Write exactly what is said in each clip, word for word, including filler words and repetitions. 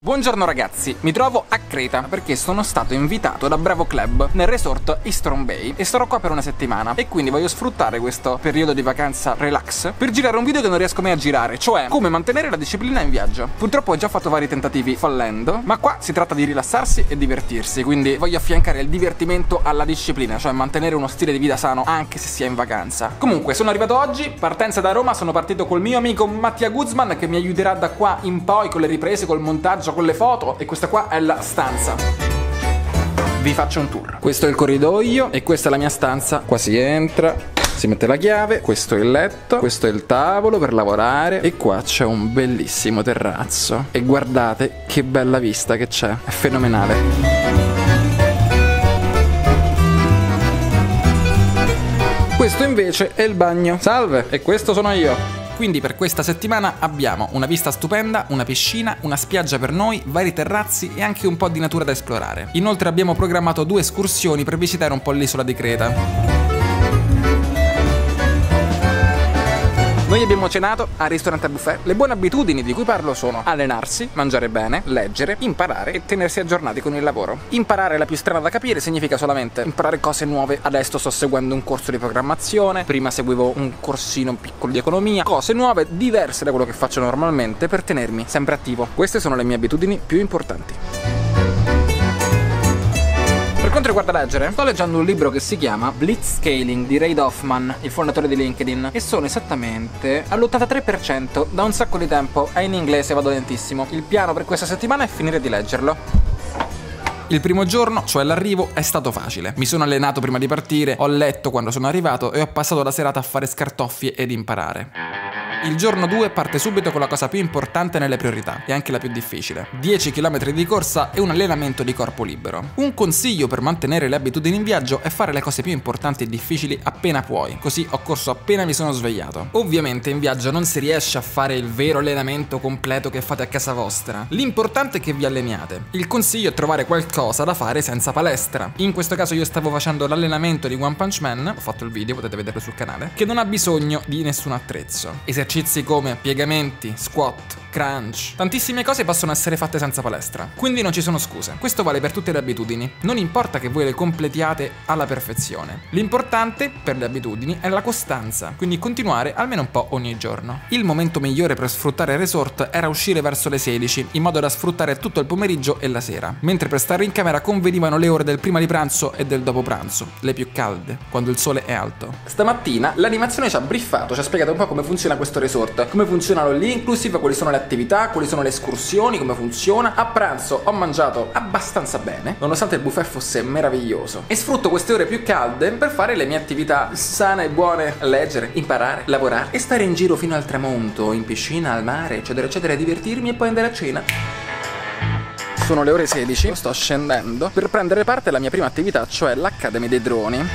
Buongiorno ragazzi, mi trovo a Creta perché sono stato invitato da Bravo Club nel resort Eastern Bay e sarò qua per una settimana e quindi voglio sfruttare questo periodo di vacanza relax per girare un video che non riesco mai a girare, cioè come mantenere la disciplina in viaggio. Purtroppo ho già fatto vari tentativi fallendo, ma qua si tratta di rilassarsi e divertirsi, quindi voglio affiancare il divertimento alla disciplina, cioè mantenere uno stile di vita sano anche se si è in vacanza. Comunque sono arrivato oggi, partenza da Roma, sono partito col mio amico Mattia Guzman che mi aiuterà da qua in poi con le riprese, col montaggio, con le foto, e questa qua è la stanza. Vi faccio un tour. Questo è il corridoio e questa è la mia stanza. Qua si entra, si mette la chiave, questo è il letto, questo è il tavolo per lavorare e qua c'è un bellissimo terrazzo. E guardate che bella vista che c'è, è fenomenale. Questo invece è il bagno. Salve, e questo sono io. Quindi per questa settimana abbiamo una vista stupenda, una piscina, una spiaggia per noi, vari terrazzi e anche un po' di natura da esplorare. Inoltre abbiamo programmato due escursioni per visitare un po' l'isola di Creta. Noi abbiamo cenato al ristorante buffet. Le buone abitudini di cui parlo sono allenarsi, mangiare bene, leggere, imparare e tenersi aggiornati con il lavoro. Imparare la più strana da capire significa solamente imparare cose nuove. Adesso sto seguendo un corso di programmazione, prima seguivo un corsino piccolo di economia. Cose nuove, diverse da quello che faccio normalmente per tenermi sempre attivo. Queste sono le mie abitudini più importanti. Per quanto riguarda leggere, sto leggendo un libro che si chiama Blitzscaling di Reid Hoffman, il fondatore di LinkedIn, e sono esattamente all'ottantatré per cento. Da un sacco di tempo è in inglese, vado lentissimo. Il piano per questa settimana è finire di leggerlo. Il primo giorno, cioè l'arrivo, è stato facile. Mi sono allenato prima di partire, ho letto quando sono arrivato e ho passato la serata a fare scartoffie ed imparare. Il giorno due parte subito con la cosa più importante nelle priorità e anche la più difficile: dieci chilometri di corsa e un allenamento di corpo libero. Un consiglio per mantenere le abitudini in viaggio è fare le cose più importanti e difficili appena puoi, così ho corso appena mi sono svegliato. Ovviamente in viaggio non si riesce a fare il vero allenamento completo che fate a casa vostra. L'importante è che vi alleniate. Il consiglio è trovare qualcosa da fare senza palestra. In questo caso io stavo facendo l'allenamento di One Punch Man, ho fatto il video, potete vederlo sul canale, che non ha bisogno di nessun attrezzo. Esercizi come piegamenti, squat, crunch, tantissime cose possono essere fatte senza palestra, quindi non ci sono scuse. Questo vale per tutte le abitudini, non importa che voi le completiate alla perfezione. L'importante per le abitudini è la costanza, quindi continuare almeno un po' ogni giorno. Il momento migliore per sfruttare il resort era uscire verso le sedici, in modo da sfruttare tutto il pomeriggio e la sera, mentre per stare in camera convenivano le ore del prima di pranzo e del dopo pranzo, le più calde, quando il sole è alto. Stamattina l'animazione ci ha briefato, ci ha spiegato un po' come funziona questo resort, come funzionano lì inclusive, quali sono le attività, quali sono le escursioni, come funziona. A pranzo ho mangiato abbastanza bene, nonostante il buffet fosse meraviglioso, e sfrutto queste ore più calde per fare le mie attività sane e buone: leggere, imparare, lavorare e stare in giro fino al tramonto, in piscina, al mare, eccetera eccetera, divertirmi e poi andare a cena. Sono le ore sedici, sto scendendo per prendere parte alla mia prima attività, cioè l'Academy dei droni.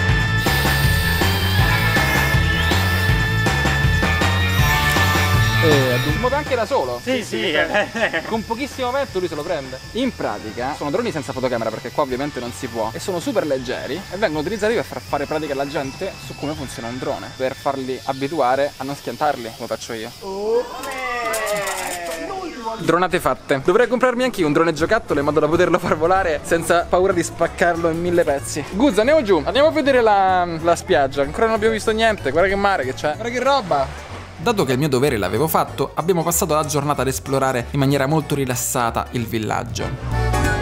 Eh, si muove anche da solo. Sì, sì, sì, con pochissimo vento lui se lo prende. In pratica sono droni senza fotocamera, perché qua ovviamente non si può, e sono super leggeri e vengono utilizzati per far fare pratica alla gente su come funziona un drone, per farli abituare a non schiantarli, come faccio io. Dronate fatte. Dovrei comprarmi anche io un drone giocattolo in modo da poterlo far volare senza paura di spaccarlo in mille pezzi. Guzza, andiamo giù, andiamo a vedere la, la spiaggia. Ancora non abbiamo visto niente, guarda che mare che c'è, guarda che roba. Dato che il mio dovere l'avevo fatto, abbiamo passato la giornata ad esplorare in maniera molto rilassata il villaggio.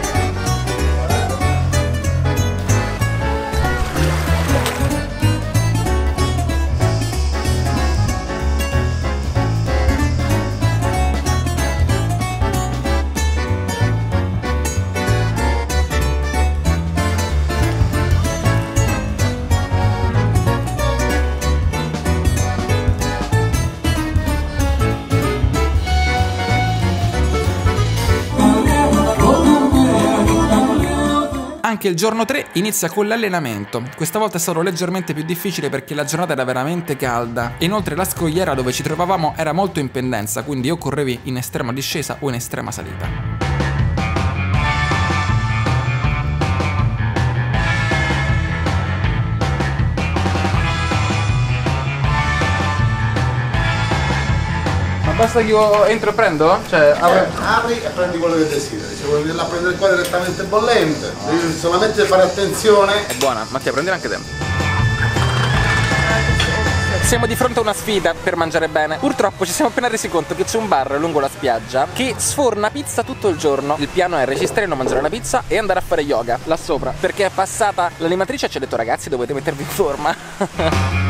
Anche il giorno tre inizia con l'allenamento. Questa volta è stato leggermente più difficile perché la giornata era veramente calda e inoltre la scogliera dove ci trovavamo era molto in pendenza, quindi o correvi in estrema discesa o in estrema salita. basta che io entro e prendo? Cioè, apri, apri e prendi quello che desideri. Se vuoi venire a prendere qua direttamente bollente, devi solamente fare attenzione. È buona, Mattia, prendila anche te. Siamo di fronte a una sfida per mangiare bene. Purtroppo ci siamo appena resi conto che c'è un bar lungo la spiaggia che sforna pizza tutto il giorno. Il piano è registrare, non mangiare la pizza e andare a fare yoga là sopra, perché è passata l'animatrice e ci ha detto: ragazzi, dovete mettervi in forma.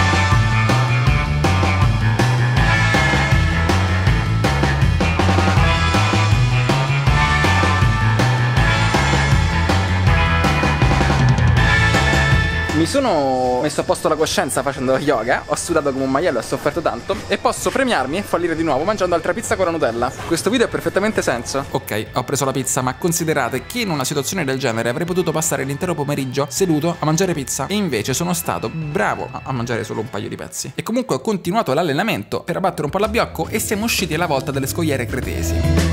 Mi sono messo a posto la coscienza facendo yoga, ho sudato come un maiale, ho sofferto tanto e posso premiarmi e fallire di nuovo mangiando altra pizza con la Nutella. Questo video ha perfettamente senso. Ok, ho preso la pizza, ma considerate che in una situazione del genere avrei potuto passare l'intero pomeriggio seduto a mangiare pizza e invece sono stato bravo a mangiare solo un paio di pezzi. E comunque ho continuato l'allenamento per abbattere un po' l'abbiocco e siamo usciti alla volta delle scogliere cretesi.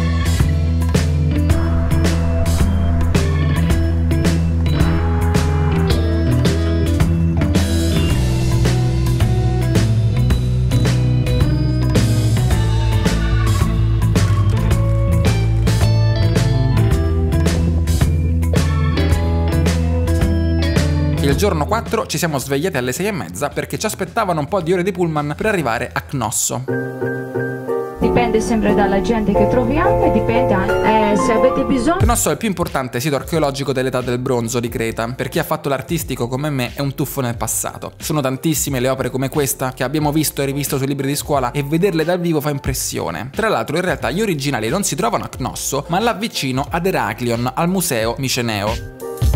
Il giorno quattro ci siamo svegliati alle sei e mezza perché ci aspettavano un po' di ore di pullman per arrivare a Cnosso. Dipende sempre dalla gente che troviamo e dipende anche eh, se avete bisogno. Cnosso è il più importante sito archeologico dell'età del bronzo di Creta. Per chi ha fatto l'artistico come me è un tuffo nel passato. Sono tantissime le opere come questa che abbiamo visto e rivisto sui libri di scuola e vederle dal vivo fa impressione. Tra l'altro in realtà gli originali non si trovano a Cnosso ma là vicino ad Eraclion, al museo Miceneo.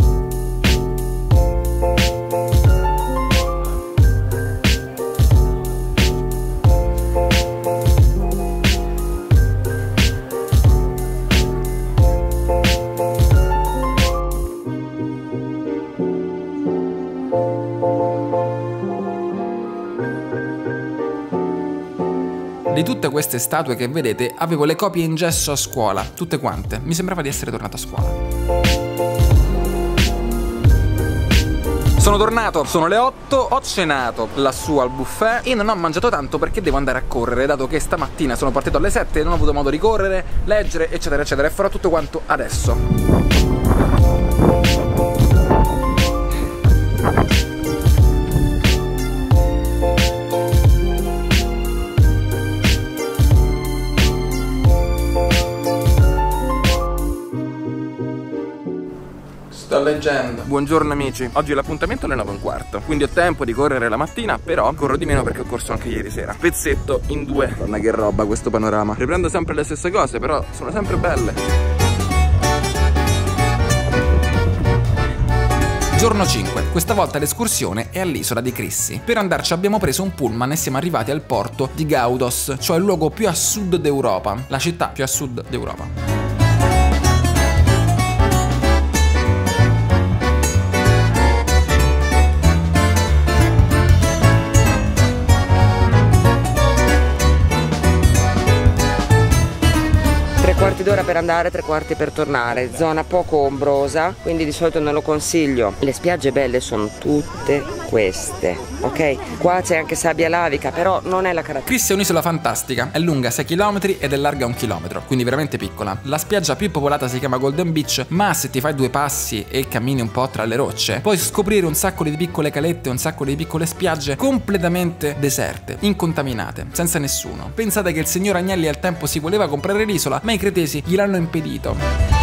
Di tutte queste statue che vedete avevo le copie in gesso a scuola, tutte quante. Mi sembrava di essere tornato a scuola. Sono tornato, sono le otto, ho cenato lassù al buffet e non ho mangiato tanto perché devo andare a correre, dato che stamattina sono partito alle sette e non ho avuto modo di correre, leggere, eccetera, eccetera, e farò tutto quanto adesso. Sto leggendo. Buongiorno amici, oggi l'appuntamento è alle nove e un quarto, quindi ho tempo di correre la mattina, però corro di meno perché ho corso anche ieri sera. Pezzetto in due. Madonna che roba questo panorama. Riprendo sempre le stesse cose, però sono sempre belle. Giorno cinque, questa volta l'escursione è all'isola di Crissi. Per andarci abbiamo preso un pullman e siamo arrivati al porto di Gaudos, cioè il luogo più a sud d'Europa, la città più a sud d'Europa. Quarti d'ora per andare, tre quarti per tornare, zona poco ombrosa, quindi di solito non lo consiglio. Le spiagge belle sono tutte queste, ok? Qua c'è anche sabbia lavica, però non è la caratteristica. Crissi è un'isola fantastica, è lunga sei chilometri ed è larga un chilometro, quindi veramente piccola. La spiaggia più popolata si chiama Golden Beach, ma se ti fai due passi e cammini un po' tra le rocce, puoi scoprire un sacco di piccole calette, un sacco di piccole spiagge completamente deserte, incontaminate, senza nessuno. Pensate che il signor Agnelli al tempo si voleva comprare l'isola, ma i cretesi gliel'hanno impedito.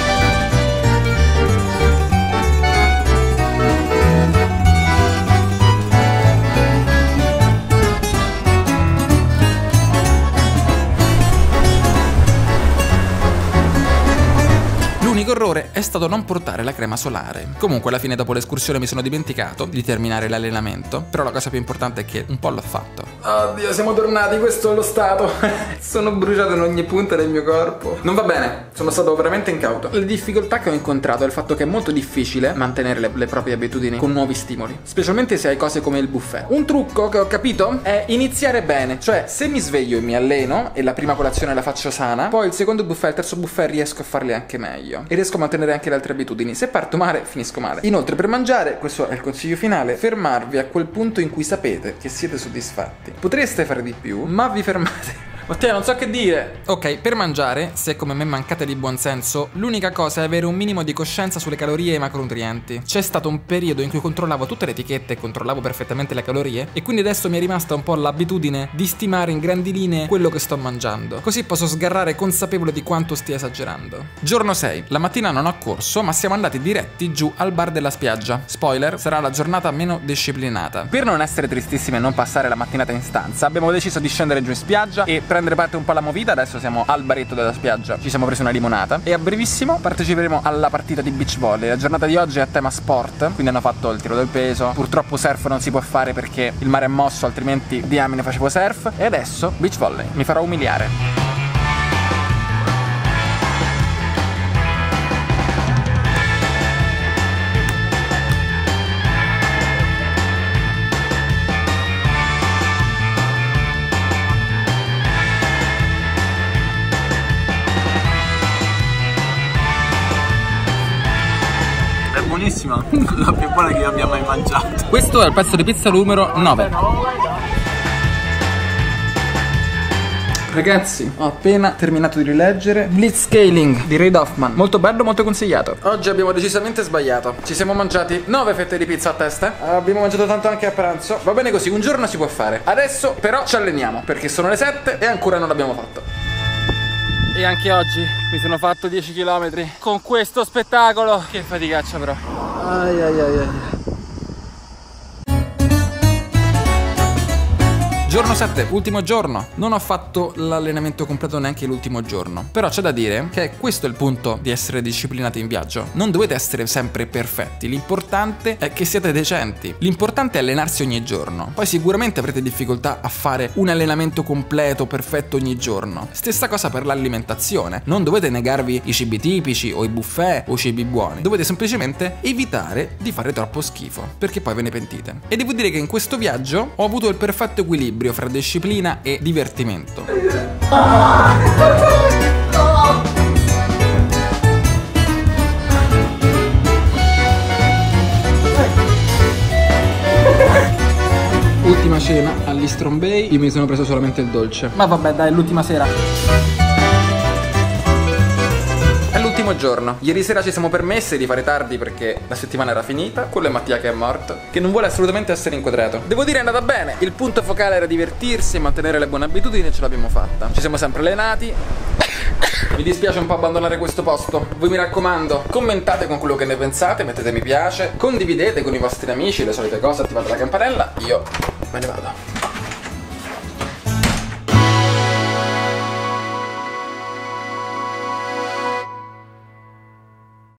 L'unico errore è stato non portare la crema solare. Comunque alla fine dopo l'escursione mi sono dimenticato di terminare l'allenamento, però la cosa più importante è che un po' l'ho fatto. Oddio, siamo tornati, questo è lo stato. Sono bruciato in ogni punta del mio corpo. Non va bene, sono stato veramente incauto. Le difficoltà che ho incontrato è il fatto che è molto difficile mantenere le, le proprie abitudini con nuovi stimoli, specialmente se hai cose come il buffet. Un trucco che ho capito è iniziare bene, cioè se mi sveglio e mi alleno e la prima colazione la faccio sana, poi il secondo buffet e il terzo buffet riesco a farli anche meglio e riesco a mantenere anche le altre abitudini. Se parto male, finisco male. Inoltre per mangiare, questo è il consiglio finale, fermarvi a quel punto in cui sapete che siete soddisfatti. Potreste fare di più, ma vi fermate Mattia, non so che dire. Ok, per mangiare, se come me mancate di buonsenso, l'unica cosa è avere un minimo di coscienza sulle calorie e i macronutrienti. C'è stato un periodo in cui controllavo tutte le etichette e controllavo perfettamente le calorie, e quindi adesso mi è rimasta un po' l'abitudine di stimare in grandi linee quello che sto mangiando, così posso sgarrare consapevole di quanto stia esagerando. Giorno sei. La mattina non ho corso, ma siamo andati diretti giù al bar della spiaggia. Spoiler, sarà la giornata meno disciplinata. Per non essere tristissimi e non passare la mattinata in stanza, abbiamo deciso di scendere giù in spiaggia e prendere parte un po' alla movida. Adesso siamo al baretto della spiaggia, ci siamo presi una limonata e a brevissimo parteciperemo alla partita di beach volley. La giornata di oggi è a tema sport, quindi hanno fatto il tiro del peso. Purtroppo surf non si può fare perché il mare è mosso, altrimenti diamine facevo surf. E adesso beach volley, mi farò umiliare. Buonissima, la più buona che io abbia mai mangiato. Questo è il pezzo di pizza numero nove. Ragazzi, ho appena terminato di rileggere Blitzscaling di Reid Hoffman. Molto bello, molto consigliato. Oggi abbiamo decisamente sbagliato. Ci siamo mangiati nove fette di pizza a testa. Abbiamo mangiato tanto anche a pranzo. Va bene così, un giorno si può fare. Adesso però ci alleniamo, perché sono le sette e ancora non l'abbiamo fatto. E anche oggi mi sono fatto dieci chilometri con questo spettacolo. Che faticaccia però. Ai ai ai ai. Giorno sette, ultimo giorno. Non ho fatto l'allenamento completo neanche l'ultimo giorno. Però c'è da dire che questo è il punto di essere disciplinati in viaggio. Non dovete essere sempre perfetti. L'importante è che siate decenti. L'importante è allenarsi ogni giorno. Poi sicuramente avrete difficoltà a fare un allenamento completo, perfetto ogni giorno. Stessa cosa per l'alimentazione. Non dovete negarvi i cibi tipici o i buffet o i cibi buoni. Dovete semplicemente evitare di fare troppo schifo, perché poi ve ne pentite. E devo dire che in questo viaggio ho avuto il perfetto equilibrio fra disciplina e divertimento. Ultima cena all'Eastern Bay, io mi sono preso solamente il dolce. Ma vabbè dai, è l'ultima sera. Giorno. Ieri sera ci siamo permessi di fare tardi perché la settimana era finita. Quello è Mattia che è morto, che non vuole assolutamente essere inquadrato. Devo dire è andata bene. Il punto focale era divertirsi e mantenere le buone abitudini e ce l'abbiamo fatta. Ci siamo sempre allenati. Mi dispiace un po' abbandonare questo posto. Voi mi raccomando, commentate con quello che ne pensate, mettete mi piace, condividete con i vostri amici le solite cose, attivate la campanella. Io me ne vado.